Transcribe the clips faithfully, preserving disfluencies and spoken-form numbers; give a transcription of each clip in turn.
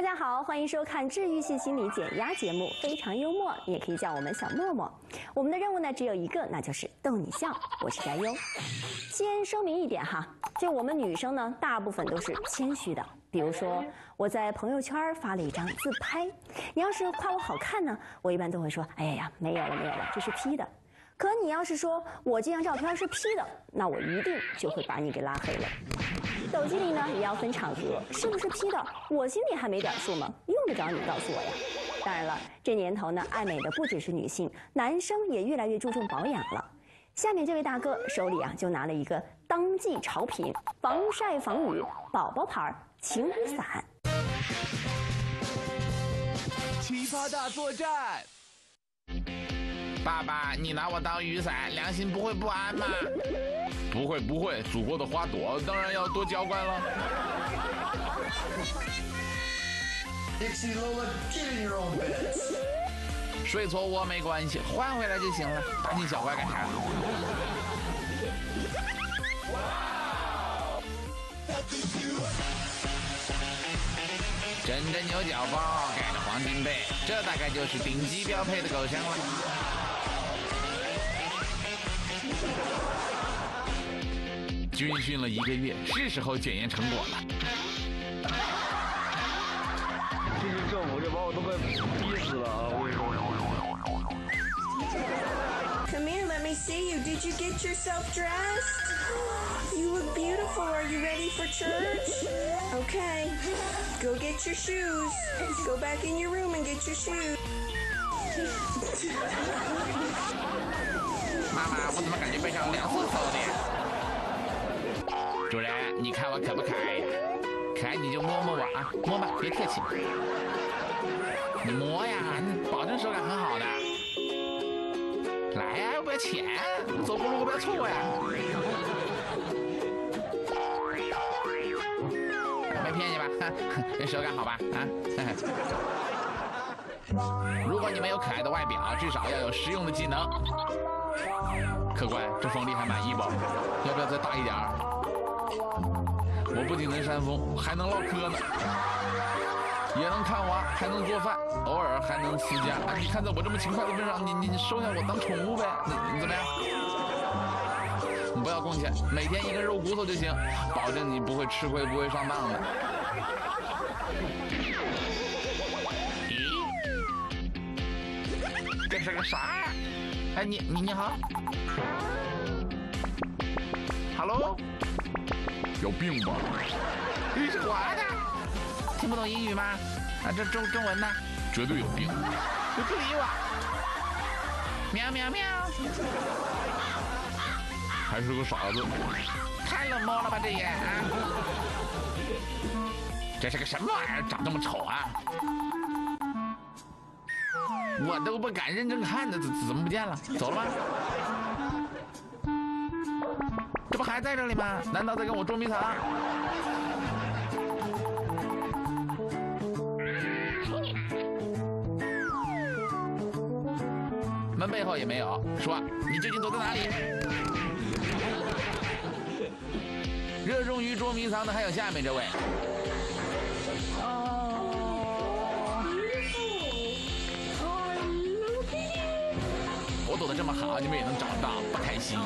家好，欢迎收看治愈系心理减压节目，非常幽默，你也可以叫我们小默默。我们的任务呢只有一个，那就是逗你笑。我是翟优。先声明一点哈，就我们女生呢，大部分都是谦虚的。比如说，我在朋友圈发了一张自拍，你要是夸我好看呢，我一般都会说，哎呀呀，没有了没有了，这是 P 的。可你要是说我这张照片是 P 的，那我一定就会把你给拉黑了。手机里呢也要分场合，是不是 P 的，我心里还没点数吗？用得着你告诉我呀？当然了，这年头呢，爱美的不只是女性，男生也越来越注重保养了。下面这位大哥手里啊就拿了一个当季潮品——防晒防雨宝宝牌晴雨伞。 奇葩大作战。 爸爸，你拿我当雨伞，良心不会不安吗？ 不会不会，祖国的花朵当然要多浇灌了。 Dixie Lola, get in your own beds. 睡错窝没关系，换回来就行了。大惊小怪干啥？枕着牛角包，盖着黄金被，这大概就是顶级标配的狗箱了。军训了一个月，是时候检验成果了。 这是政府，这把我都快逼死了啊！我跟你说。 Come here, let me see you. Did you get yourself dressed? You look beautiful. Are you ready for church? Okay. Go get your shoes. Go back in your room and get your shoes. 妈妈，我怎么感觉背上凉飕飕的呀？主人，你看我可不可爱呀？可爱你就摸摸我啊，摸吧，别客气。你摸呀，你保证手感很好的。来呀，要不要钱？走过路不要错过呀。没骗你吧？这手感好吧？啊？如果你没有可爱的外表，至少要有实用的技能。客官，这风力还满意不？要不要再大一点儿？我不仅能扇风，还能唠嗑呢，也能看娃，还能做饭，偶尔还能私家。啊、你看在我这么勤快的份上，你你你收下我当宠物呗？你你怎么样？你不要工钱，每天一根肉骨头就行，保证你不会吃亏，不会上当的。咦，这是个啥呀？哎，你你你好 ，Hello。 有病吧？ 你是我的，听不懂英语吗？啊，这中中文呢？ 绝对有病！ 你不理我！喵喵喵！ 还是个傻子！ 太冷漠了吧，这也啊！这是个什么玩意儿？长这么丑啊！我都不敢认真看呢，怎怎么不见了？走了吗？这不还在这里吗？难道在跟我捉迷藏？门背后也没有。说，你究竟躲在哪里？热衷于捉迷藏的还有下面这位。我躲得这么好，你们也能找到，不开心。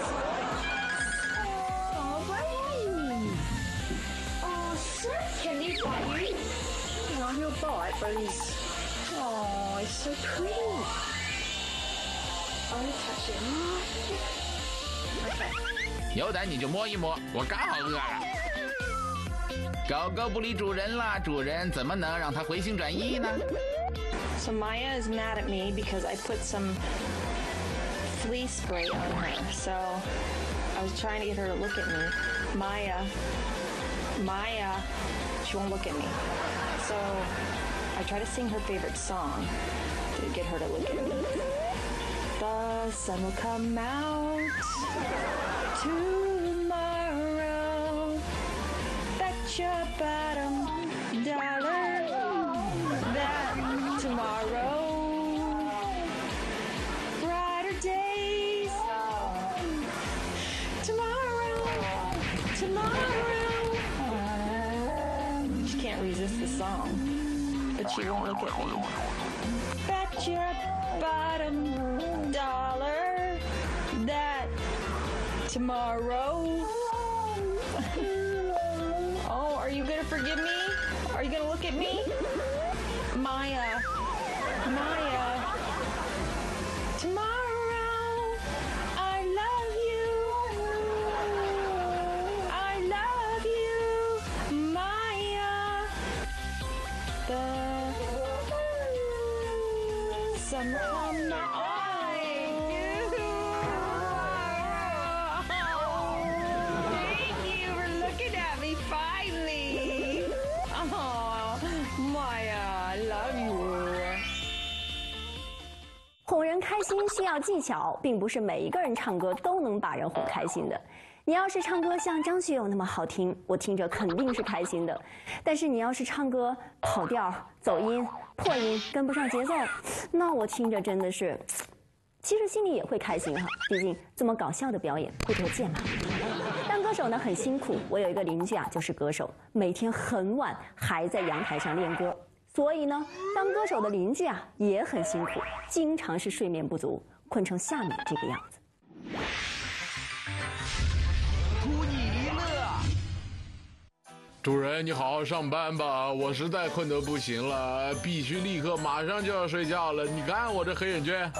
Can you bite? No, he'll bite, but he's... Oh, he's so pretty. I want to touch him. Okay. 有胆你就摸一摸，我刚好饿了。狗狗不理主人了，主人怎么能让它回心转意呢？ So Maya is mad at me because I put some flea spray on her. So I was trying to get her to look at me. Maya, Maya, she won't look at me. So I try to sing her favorite song to get her to look at me. The sun will come out tomorrow. Bet your bottom dollar that tomorrow brighter days. Tomorrow, tomorrow. She can't resist the song. but she won't look at me. Bet your bottom dollar that tomorrow. Oh, are you gonna forgive me? Are you gonna look at me? Maya, Maya, tomorrow, I love you. I love you, Maya. The somehow I do. Thank you for looking at me finally. Oh, Maya, I love you. 哄人开心需要技巧，并不是每一个人唱歌都能把人哄开心的。你要是唱歌像张学友那么好听，我听着肯定是开心的。但是你要是唱歌跑调、走音、破音、跟不上节奏，那我听着真的是，其实心里也会开心哈。毕竟这么搞笑的表演不多见嘛。当歌手呢很辛苦，我有一个邻居啊，就是歌手，每天很晚还在阳台上练歌。所以呢，当歌手的邻居啊也很辛苦，经常是睡眠不足，困成下面这个样子。 图你乐。 主人，你好好上班吧，我实在困得不行了，必须立刻马上就要睡觉了。你看我这黑眼圈。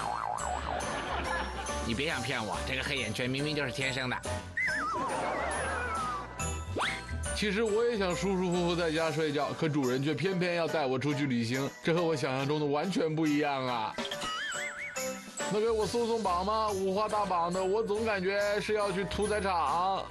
你别想骗我，这个黑眼圈明明就是天生的。 其实我也想舒舒服服在家睡觉，可主人却偏偏要带我出去旅行，这和我想象中的完全不一样啊！能给我松松绑吗？五花大绑的，我总感觉是要去屠宰场。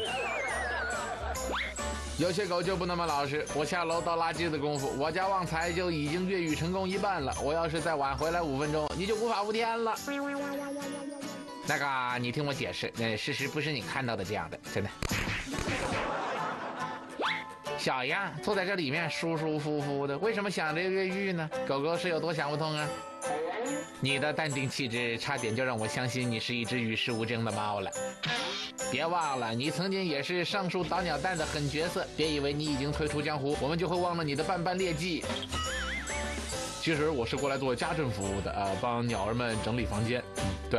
有些狗就不那么老实，我下楼倒垃圾的功夫，我家旺财就已经越狱成功一半了。我要是再晚回来五分钟，你就无法无天了。那个，你听我解释，呃，事实不是你看到的这样的，真的。小样，坐在这里面舒舒服服的，为什么想着越狱呢？狗狗是有多想不通啊？你的淡定气质差点就让我相信你是一只与世无争的猫了。别忘了，你曾经也是上树倒鸟蛋的狠角色，别以为你已经退出江湖，我们就会忘了你的斑斑劣迹。其实我是过来做家政服务的，呃，帮鸟儿们整理房间。嗯，对。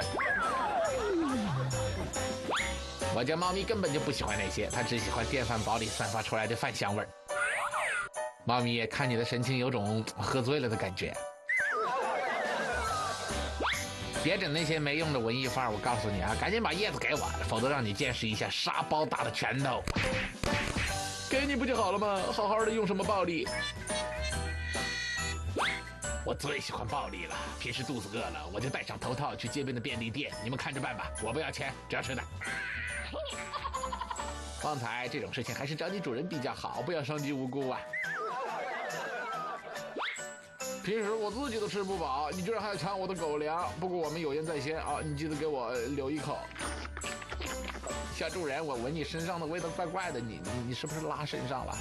我家猫咪根本就不喜欢那些，它只喜欢电饭煲里散发出来的饭香味儿。猫咪也看你的神情有种喝醉了的感觉。别整那些没用的文艺范儿，我告诉你啊，赶紧把叶子给我，否则让你见识一下沙包大的拳头。给你不就好了吗？好好的用什么暴力？我最喜欢暴力了，平时肚子饿了，我就戴上头套去街边的便利店，你们看着办吧，我不要钱，只要吃的。旺财，这种事情还是找你主人比较好，不要伤及无辜啊。平时我自己都吃不饱，你居然还要抢我的狗粮。不过我们有言在先啊，你记得给我留一口。小主人，我闻你身上的味道怪怪的，你你你是不是拉身上了？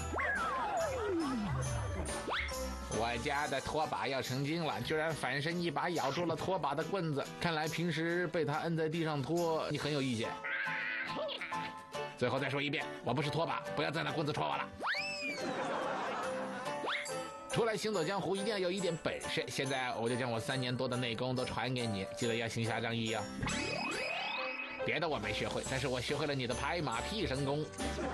我家的拖把要成精了，居然反身一把咬住了拖把的棍子。看来平时被它摁在地上拖，你很有意见。最后再说一遍，我不是拖把，不要再拿棍子戳我了。出来行走江湖一定要有一点本事，现在我就将我三年多的内功都传给你，记得要行侠仗义啊。别的我没学会，但是我学会了你的拍马屁神功。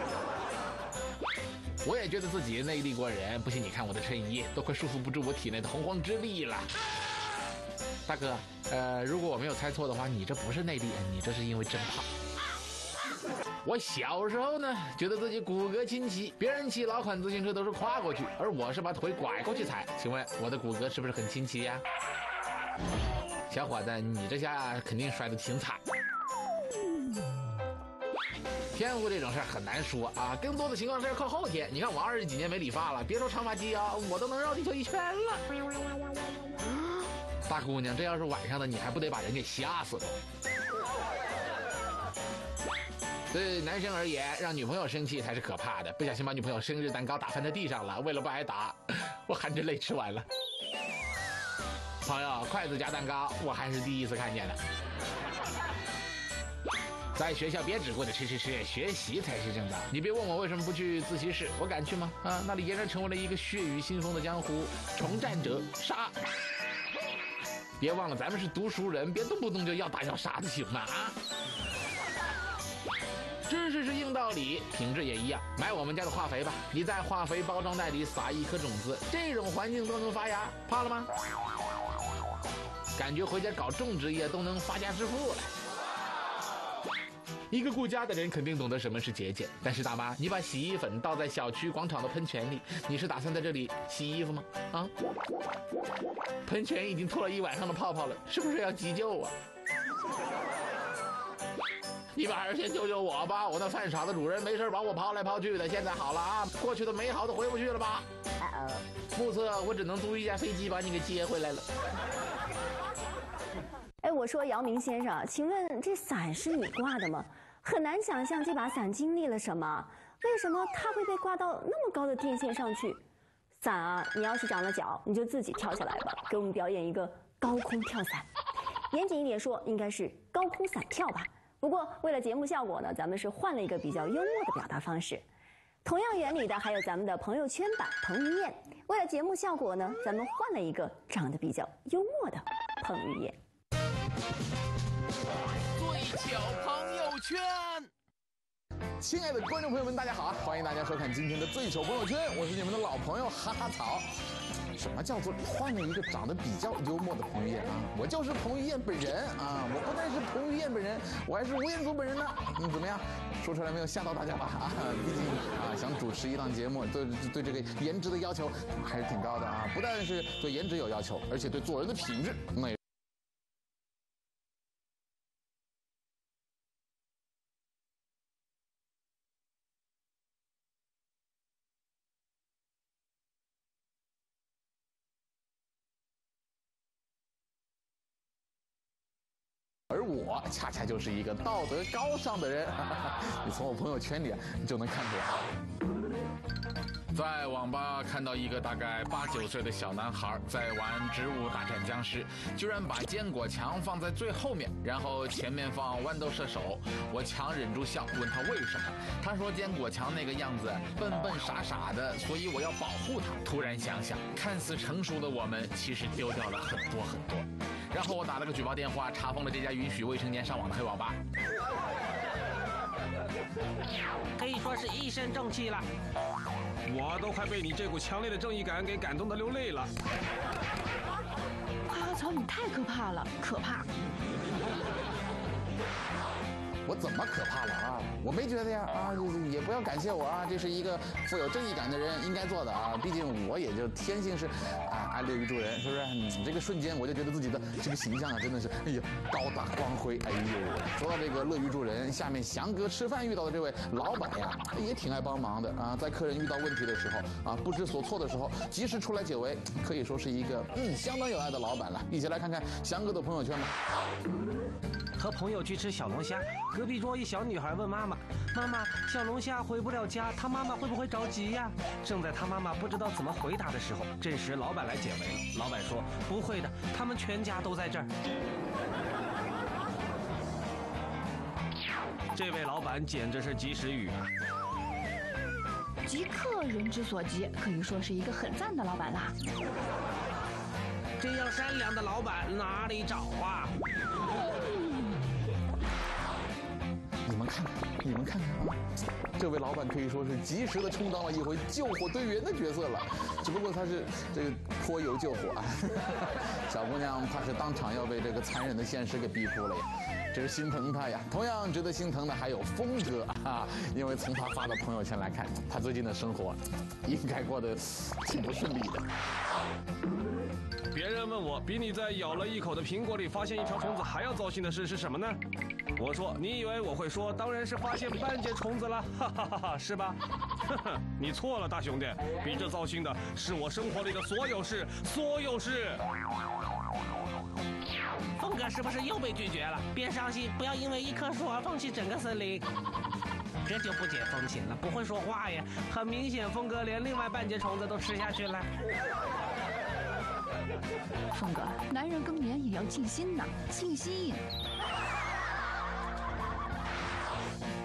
我也觉得自己内力过人，不信你看我的衬衣都快束缚不住我体内的洪荒之力了。大哥，呃，如果我没有猜错的话，你这不是内力，你这是因为真胖。我小时候呢，觉得自己骨骼清奇，别人骑老款自行车都是跨过去，而我是把腿拐过去踩。请问我的骨骼是不是很清奇呀？小伙子，你这下肯定摔得挺惨。天赋这种事很难说啊，更多的情况是要靠后天。你看我二十几年没理发了，别说长发及腰，我都能绕地球一圈了。大姑娘，这要是晚上的，你还不得把人给吓死了？对男生而言，让女朋友生气才是可怕的。不小心把女朋友生日蛋糕打翻在地上了，为了不挨打，我含着泪吃完了。朋友，筷子夹蛋糕，我还是第一次看见的。 在学校别只顾着吃吃吃，学习才是正道。你别问我为什么不去自习室，我敢去吗？啊，那里俨然成为了一个血雨腥风的江湖，重战者杀。别忘了咱们是读书人，别动不动就要打要杀的，行吗？啊！知识是硬道理，品质也一样。买我们家的化肥吧，你在化肥包装袋里撒一颗种子，这种环境都能发芽，怕了吗？感觉回家搞种植业都能发家致富了。一个顾家的人肯定懂得什么是节俭，但是大妈，你把洗衣粉倒在小区广场的喷泉里，你是打算在这里洗衣服吗？啊？喷泉已经吐了一晚上的泡泡了，是不是要急救啊？你们还是先救救我吧，我那犯傻的主人没事把我抛来抛去的，现在好了啊，过去的美好都回不去了吧？目测我只能租一架飞机把你给接回来了。 哎，我说姚明先生，请问这伞是你挂的吗？很难想象这把伞经历了什么，为什么它会被挂到那么高的电线上去？伞啊，你要是长了脚，你就自己跳下来吧，给我们表演一个高空跳伞。严谨一点说，应该是高空伞跳吧。不过为了节目效果呢，咱们是换了一个比较幽默的表达方式。同样原理的还有咱们的朋友圈版彭于晏。为了节目效果呢，咱们换了一个长得比较幽默的彭于晏。 最巧朋友圈。 亲爱的观众朋友们，大家好啊！欢迎大家收看今天的最糗朋友圈，我是你们的老朋友哈哈草。什么叫做换了一个长得比较幽默的彭于晏啊？我就是彭于晏本人啊！我不但是彭于晏本人，我还是吴彦祖本人呢。嗯，怎么样？说出来没有吓到大家吧？啊，毕竟啊，想主持一档节目，对对这个颜值的要求还是挺高的啊！不但是对颜值有要求，而且对做人的品质那也。而我恰恰就是一个道德高尚的人，你从我朋友圈里就能看出来。在网吧看到一个大概八九岁的小男孩在玩植物大战僵尸，居然把坚果墙放在最后面，然后前面放豌豆射手。我强忍住笑，问他为什么。他说坚果墙那个样子笨笨傻傻的，所以我要保护他。突然想想，看似成熟的我们其实丢掉了很多很多。然后我打了个举报电话，查封了这家允许未成年上网的黑网吧。 可以说是一身正气了。 我都快被你这股强烈的正义感给感动得流泪了。 花花草，你太可怕了，可怕！ 我怎么可怕了啊？我没觉得呀啊，也不要感谢我啊，这是一个富有正义感的人应该做的啊。毕竟我也就天性是啊爱乐于助人，是不是？嗯，这个瞬间我就觉得自己的这个形象啊，真的是哎呀高大光辉。哎呦，说到这个乐于助人，下面翔哥吃饭遇到的这位老板呀，也挺爱帮忙的啊。在客人遇到问题的时候啊，不知所措的时候，及时出来解围，可以说是一个嗯相当有爱的老板了。一起来看看翔哥的朋友圈吧。 和朋友去吃小龙虾，隔壁桌一小女孩问妈妈：“妈妈，小龙虾回不了家，他妈妈会不会着急呀？”正在他妈妈不知道怎么回答的时候，这时老板来解围了。老板说：“不会的，他们全家都在这儿。”这位老板简直是及时雨啊！ 即刻人之所急，可以说是一个很赞的老板啦。 这样善良的老板哪里找啊？ 你们看看，你们看看啊，这位老板可以说是及时的充当了一回救火队员的角色了，只不过他是这个泼油救火，小姑娘怕是当场要被这个残忍的现实给逼哭了呀，真是心疼她呀。同样值得心疼的还有峰哥啊，因为从他发的朋友圈来看，他最近的生活应该过得挺不顺利的。 别人问我，比你在咬了一口的苹果里发现一条虫子还要糟心的事是什么呢？我说，你以为我会说，当然是发现半截虫子了，哈哈哈哈，是吧？呵呵，你错了，大兄弟，比这糟心的是我生活里的所有事，所有事。 峰哥是不是又被拒绝了？别伤心，不要因为一棵树而放弃整个森林。这就不解风情了，不会说话呀！很明显，峰哥连另外半截虫子都吃下去了。 峰哥，男人更年也要静心呐，静心。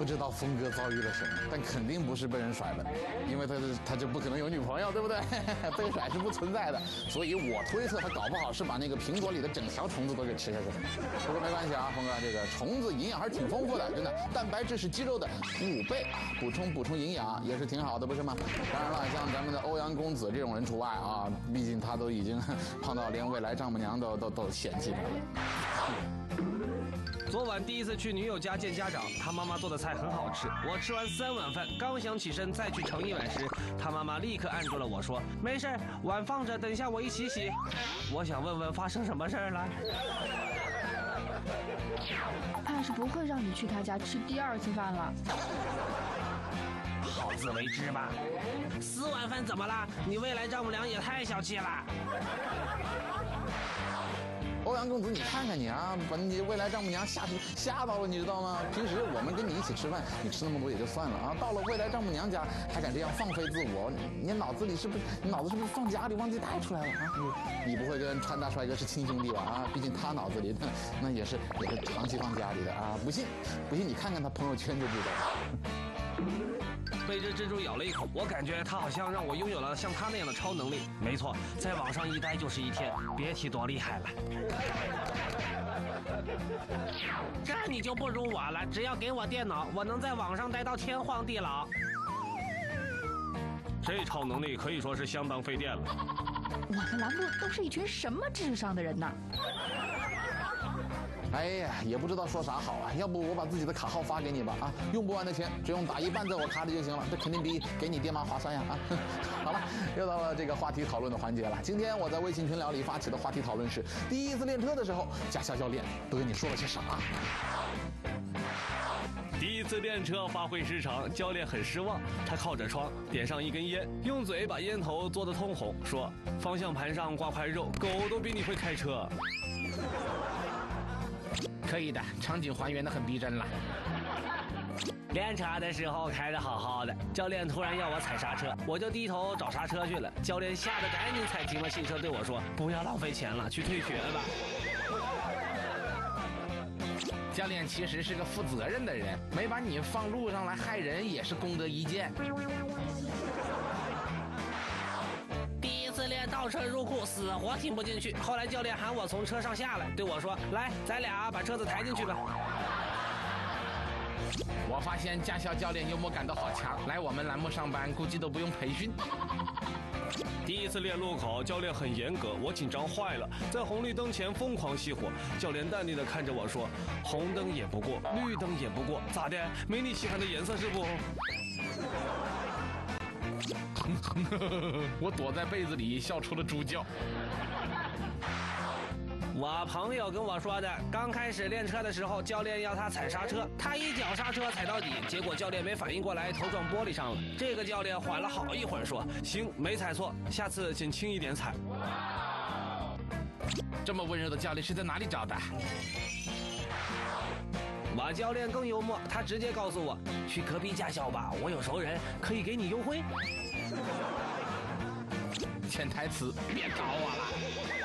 不知道峰哥遭遇了什么，但肯定不是被人甩了，因为他他就不可能有女朋友，对不对？被甩是不存在的，所以我推测他搞不好是把那个苹果里的整条虫子都给吃下去了。不过没关系啊，峰哥，这个虫子营养还是挺丰富的，真的，蛋白质是肌肉的五倍啊，补充补充营养也是挺好的，不是吗？当然了，像咱们的欧阳公子这种人除外啊，毕竟他都已经胖到连未来丈母娘都都都嫌弃他了。 昨晚第一次去女友家见家长，她妈妈做的菜很好吃。我吃完三碗饭，刚想起身再去盛一碗时，她妈妈立刻按住了我说：“没事，碗放着，等一下我一起洗。”我想问问发生什么事儿了？ 怕是不会让你去他家吃第二次饭了。 好自为之吧。四碗饭怎么了？你未来丈母娘也太小气了。 欧阳公子，你看看你啊，把你未来丈母娘吓吓到了，你知道吗？平时我们跟你一起吃饭，你吃那么多也就算了啊，到了未来丈母娘家还敢这样放飞自我，你脑子里是不是你脑子是不是放家里忘记带出来了啊？你你不会跟川大帅哥是亲兄弟吧？啊，毕竟他脑子里那那也是也是长期放家里的啊，不信不信你看看他朋友圈就知道了。 被这蜘蛛咬了一口，我感觉它好像让我拥有了像它那样的超能力。没错，在网上一待就是一天，别提多厉害了。这你就不如我了，只要给我电脑，我能在网上待到天荒地老。 这超能力可以说是相当费电了。 我们栏目都是一群什么智商的人呢？ 哎呀，也不知道说啥好啊！要不我把自己的卡号发给你吧啊，用不完的钱只用打一半在我卡里就行了，这肯定比给你爹妈划算呀啊！好了，又到了这个话题讨论的环节了。今天我在微信群聊里发起的话题讨论是：第一次练车的时候，驾校教练都跟你说了些啥？ 第一次练车发挥失常，教练很失望。他靠着窗，点上一根烟，用嘴把烟头嘬得通红，说：“方向盘上挂块肉，狗都比你会开车。” 可以的，场景还原的很逼真了。 练车的时候开得好好的，教练突然要我踩刹车，我就低头找刹车去了。教练吓得赶紧踩停了汽车，对我说：“不要浪费钱了，去退学吧。” 教练其实是个负责任的人，没把你放路上来害人也是功德一件。 第一次练倒车入库，死活停不进去。后来教练喊我从车上下来，对我说：“来，咱俩把车子抬进去吧。” 我发现驾校教练幽默感都好强，来我们栏目上班估计都不用培训。 第一次练路口，教练很严格，我紧张坏了，在红绿灯前疯狂熄火。教练淡定地看着我说：“红灯也不过，绿灯也不过，咋的？没你喜欢的颜色是不？” 我躲在被子里笑出了猪叫。 我朋友跟我说的，刚开始练车的时候，教练要他踩刹车，他一脚刹车踩到底，结果教练没反应过来，头撞玻璃上了。这个教练缓了好一会儿，说：“行，没踩错，下次请轻一点踩。” 这么温柔的教练是在哪里找的？ 我教练更幽默，他直接告诉我：“去隔壁驾校吧，我有熟人，可以给你优惠。” 潜台词，别搞我了。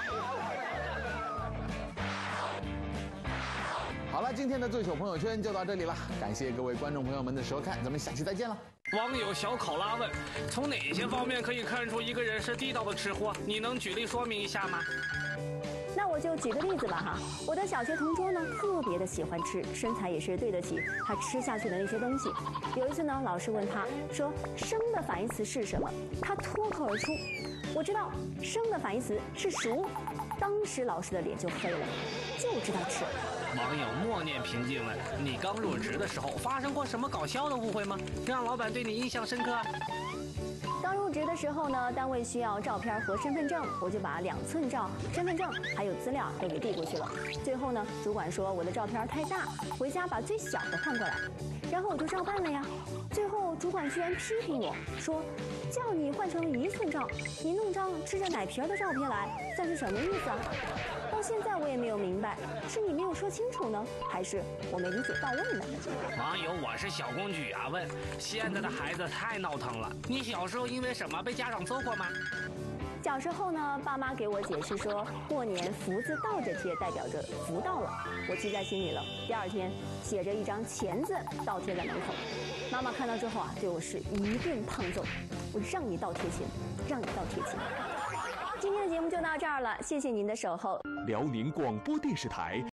好了，今天的最糗朋友圈就到这里了，感谢各位观众朋友们的收看，咱们下期再见了。 网友小考拉问：从哪些方面可以看出一个人是地道的吃货？你能举例说明一下吗？ 那我就举个例子吧哈，我的小学同桌呢，特别的喜欢吃，身材也是对得起他吃下去的那些东西。有一次呢，老师问他说生的反义词是什么，他脱口而出：我知道，生的反义词是熟。当时老师的脸就黑了，就知道吃。 网友默念平静问：你刚入职的时候发生过什么搞笑的误会吗？让老板对你印象深刻？ 刚入职的时候呢，单位需要照片和身份证，我就把两寸照、身份证还有资料都给递过去了。最后呢，主管说我的照片太大，回家把最小的换过来，然后我就照办了呀。最后主管居然批评我说，叫你换成一寸照，你弄张吃着奶皮的照片来，算是什么意思啊？到现在我也没有明白，是你没有说清楚呢，还是我没理解到位呢？ 网友我是小公举啊问：现在的孩子太闹腾了，你小时候因为什么被家长揍过吗？ 小时候呢，爸妈给我解释说，过年福字倒着贴代表着福到了，我记在心里了。第二天写着一张钱字倒贴在门口，妈妈看到之后啊，对我是一顿胖揍，我让你倒贴钱，让你倒贴钱。今天的节目就到这儿了，谢谢您的守候。 辽宁广播电视台